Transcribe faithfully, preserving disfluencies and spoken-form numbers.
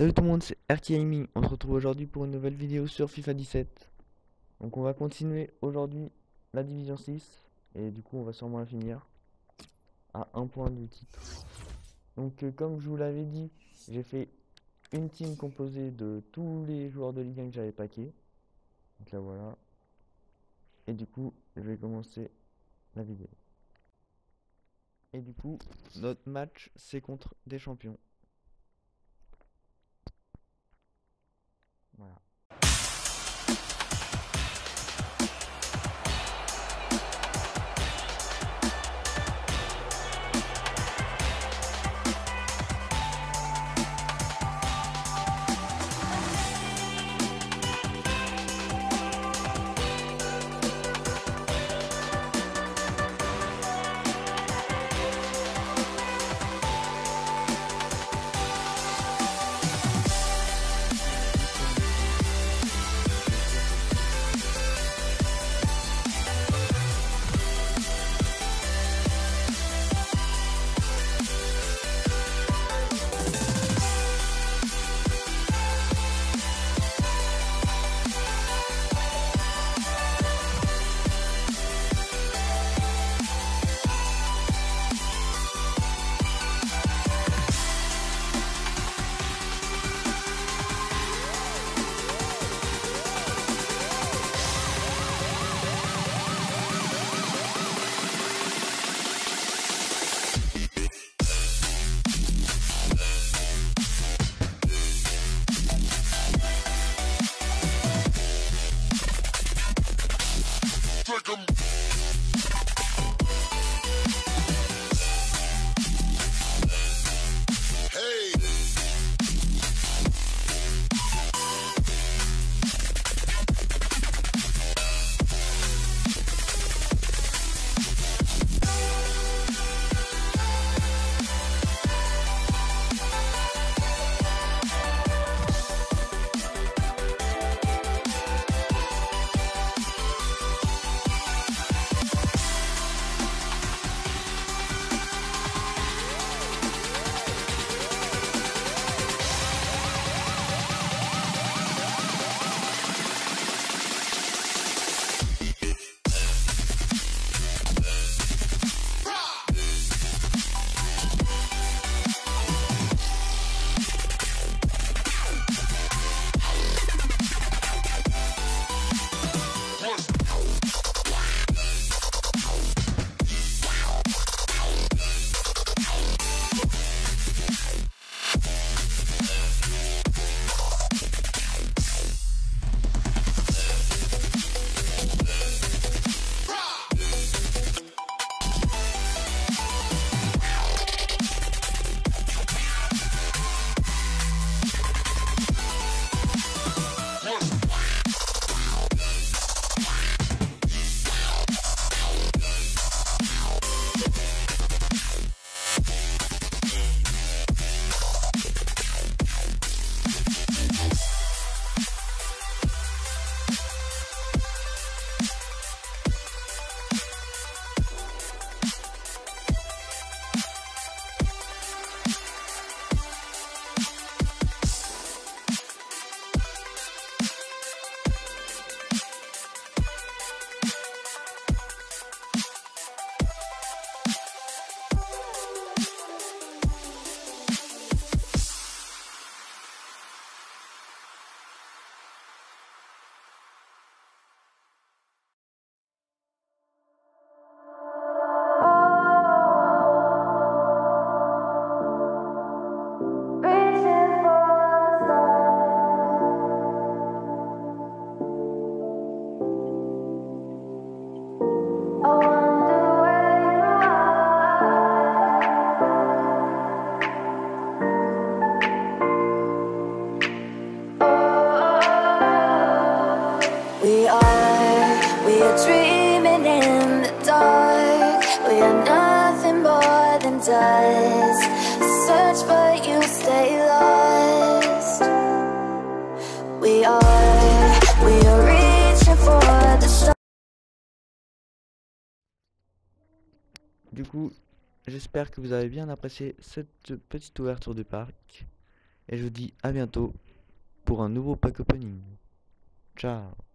Salut tout le monde, c'est RKgaming. On se retrouve aujourd'hui pour une nouvelle vidéo sur FIFA dix-sept. Donc on va continuer aujourd'hui la division six. Et du coup on va sûrement la finir à un point du titre. Donc euh, comme je vous l'avais dit, j'ai fait une team composée de tous les joueurs de Ligue un que j'avais packé. Donc là voilà. Et du coup je vais commencer la vidéo. Et du coup notre match c'est contre des champions. Voilà. We are, we are dreaming in the dark. We are nothing more than dust. Search but you stay lost. We are, we are reaching for the stars. Du coup, j'espère que vous avez bien apprécié cette petite ouverture de parc. Et je vous dis à bientôt pour un nouveau pack opening. Ciao.